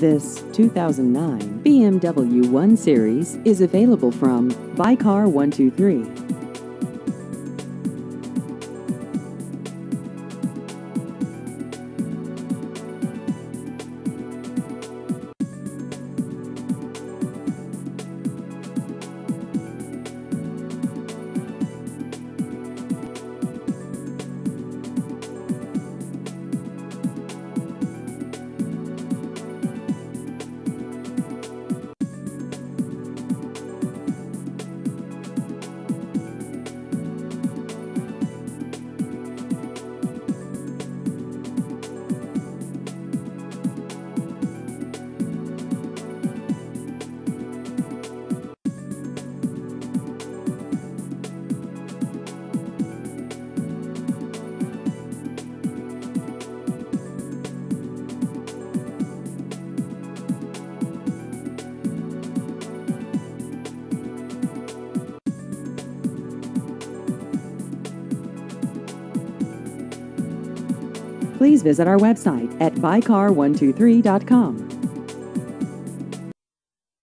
This 2009 BMW 1 Series is available from Buy Car 123. Please visit our website at buycar123.com.